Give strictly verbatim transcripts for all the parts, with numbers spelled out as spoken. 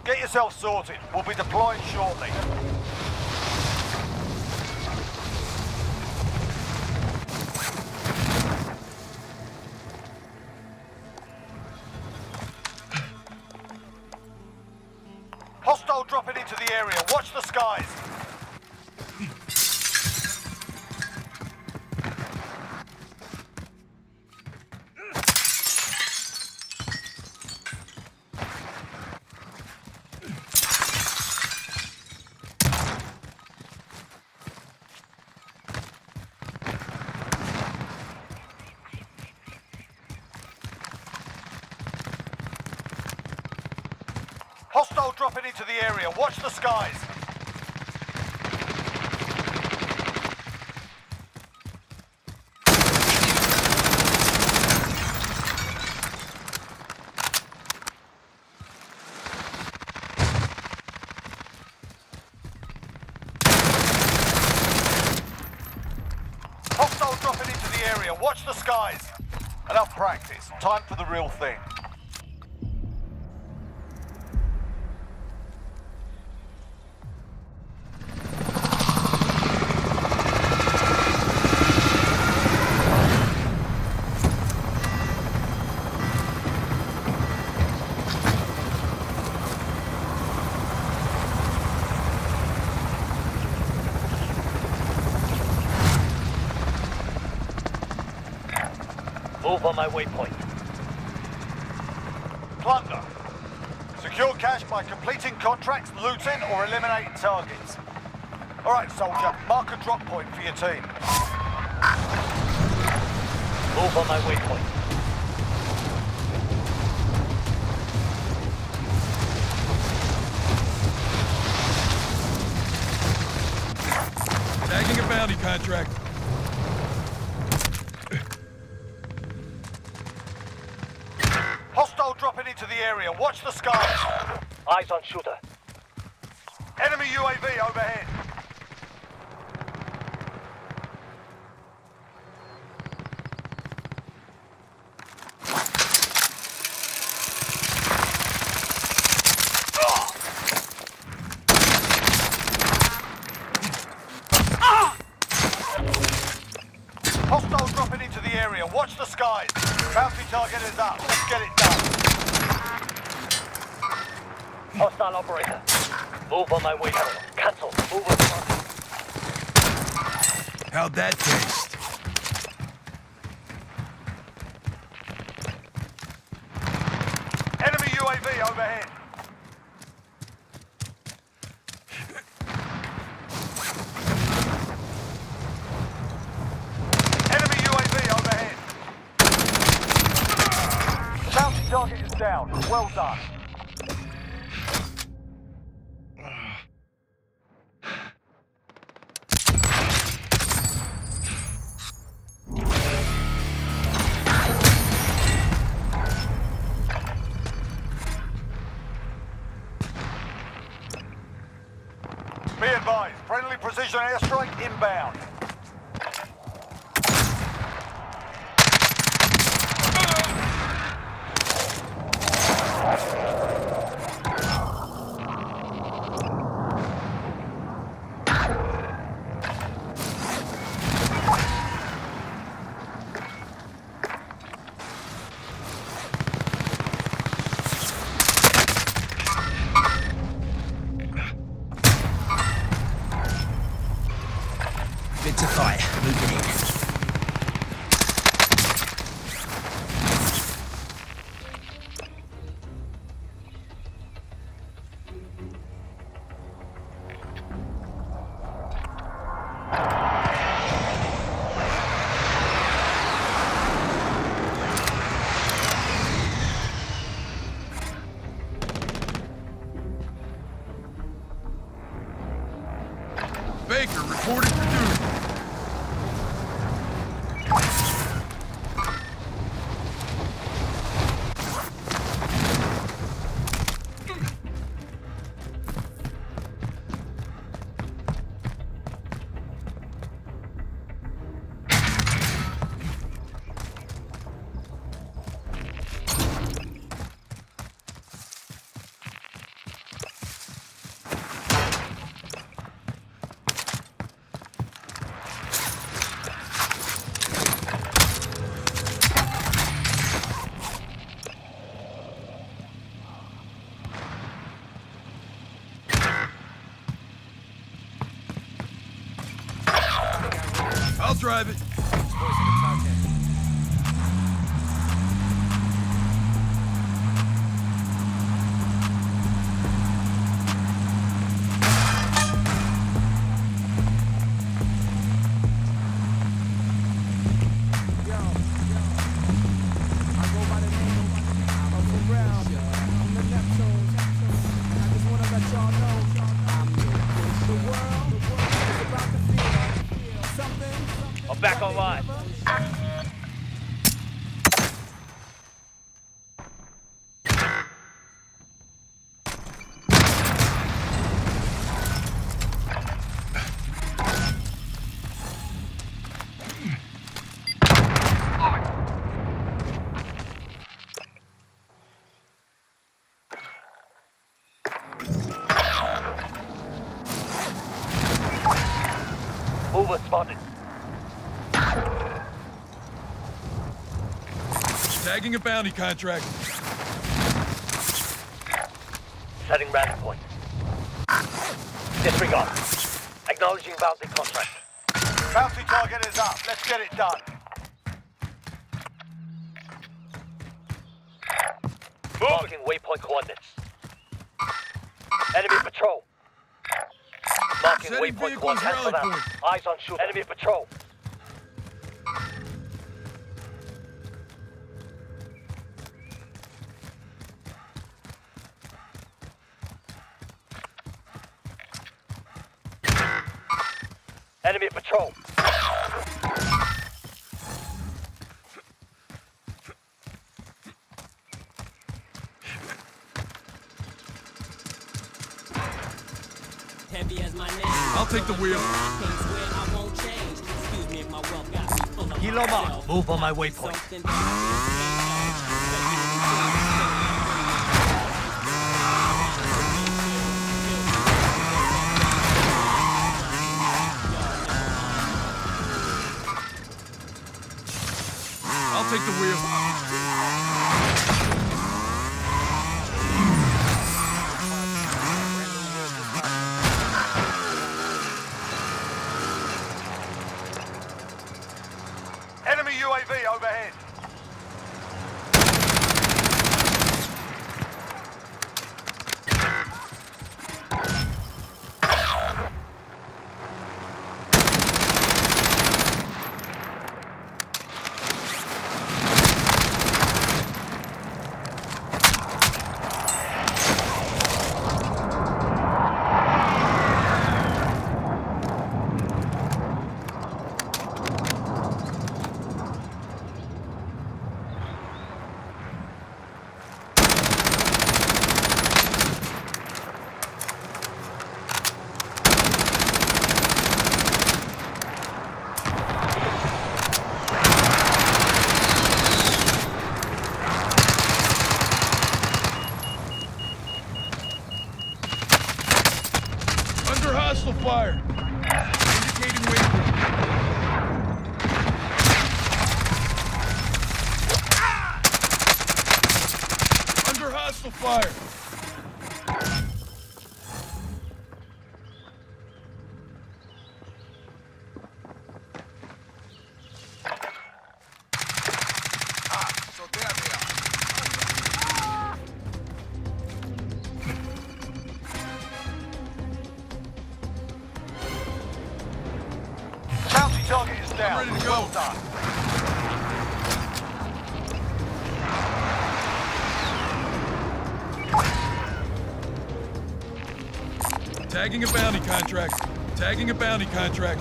Get yourself sorted. We'll be deploying shortly. Hostile dropping into the area. Watch the skies. Hostile dropping into the area. Watch the skies. Hostile dropping into the area. Watch the skies. Enough practice. Time for the real thing. Move on my waypoint. Plunder. Secure cash by completing contracts, looting, or eliminating targets. All right, soldier. Mark a drop point for your team. Move on my waypoint. Tagging a bounty contract. Hostile dropping into the area. Watch the skies. Eyes on shooter. Enemy U A V overhead. Hostile dropping into the area. Watch the skies. Bounty target is up. Let's get it done. Hostile operator. Move on my waypoint. Cancel. Move on. How'd that taste? Enemy U A V overhead. Enemy U A V overhead. Bounty target is down. Well done. Be advised, friendly precision airstrike inbound. Bit to fire. Moving in. Baker reporting for duty. I'll drive it. I'm back online. Mover spotted. Tagging a bounty contract. Setting rally point. Disregard. Acknowledging bounty contract. Bounty target is up. Let's get it done. Marking waypoint coordinates. Enemy patrol. Marking Setting waypoint vehicles coordinates. rally Cancel point. that. Eyes on shooter. Enemy patrol. Enemy patrol. Heavy as my name. I'll take the wheel. Can't swear I won't change. Excuse me if my wealth got me full of Kilo mark. myself. Move on my waypoint. Something I'll take the wheel. Enemy U A V overhead. Under hostile fire. Indicating waypoint. Under hostile fire. Bounty target is down. ready to go. Well done. Tagging a bounty contract. Tagging a bounty contract.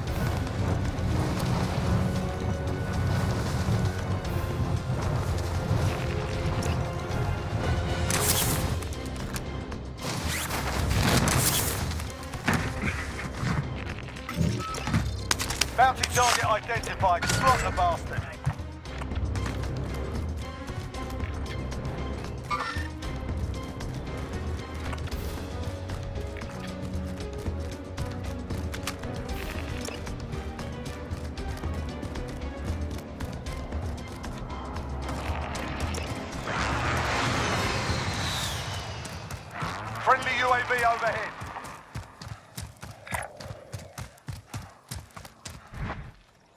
Bounty target identified. Slot the bastard. Friendly U A V overhead.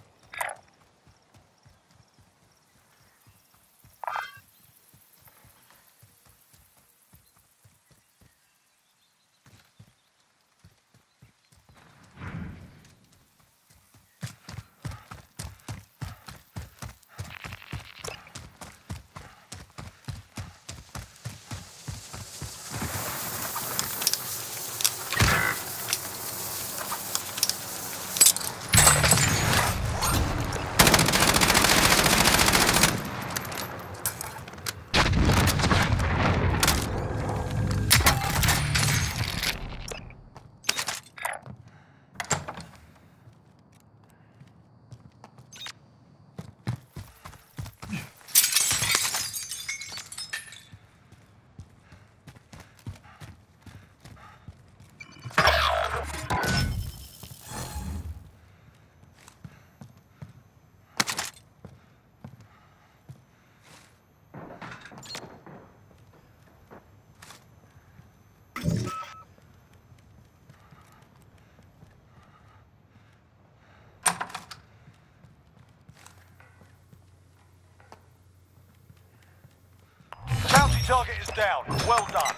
target is down. Well done.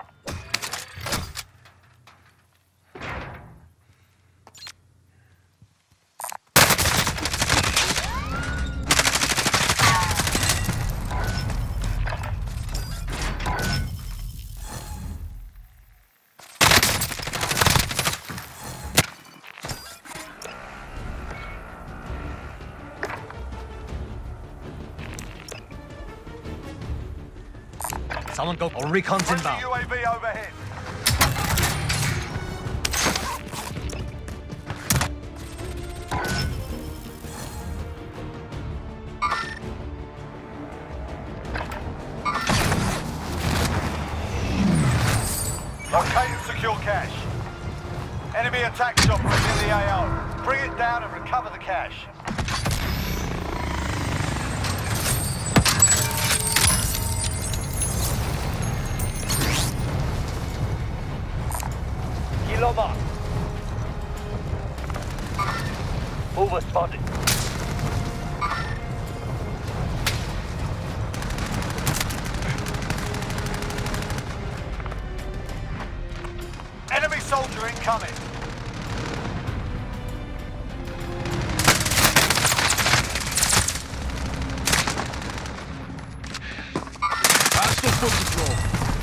Someone go. All recon's Friendly inbound. U A V overhead. Locate and secure cash. Enemy attack chopper is in the A O. Bring it down and recover the cash. Kilo mark. Mover spotted. Enemy soldier incoming. Hostile foot patrol.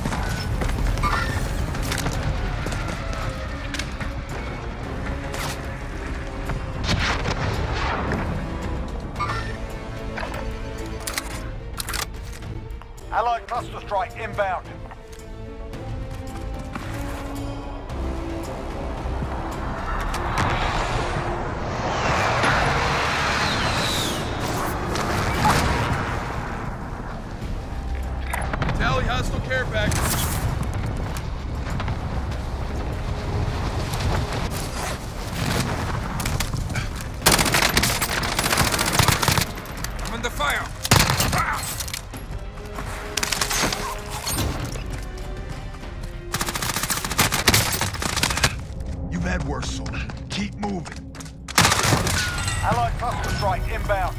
Allied cluster strike inbound. Tally hostile care package. I'm under fire. You've had worse, soldier. Keep moving. Allied cluster strike inbound.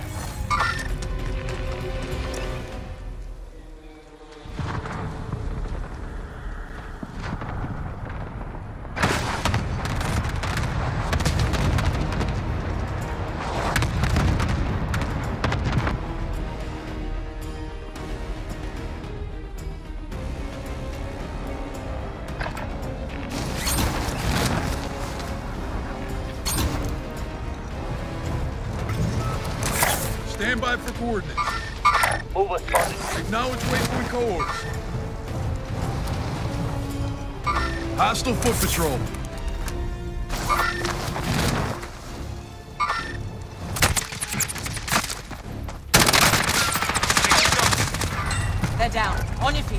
Stand by for coordinates. Mover spotted. Acknowledge waypoint cohorts. Hostile foot patrol. They're down. On your feet.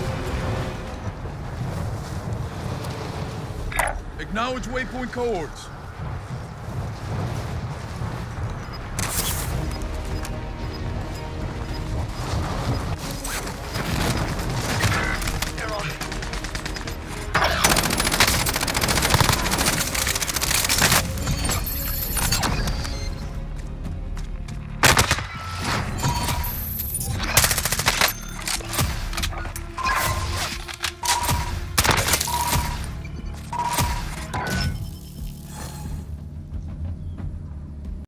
Acknowledge waypoint cohorts.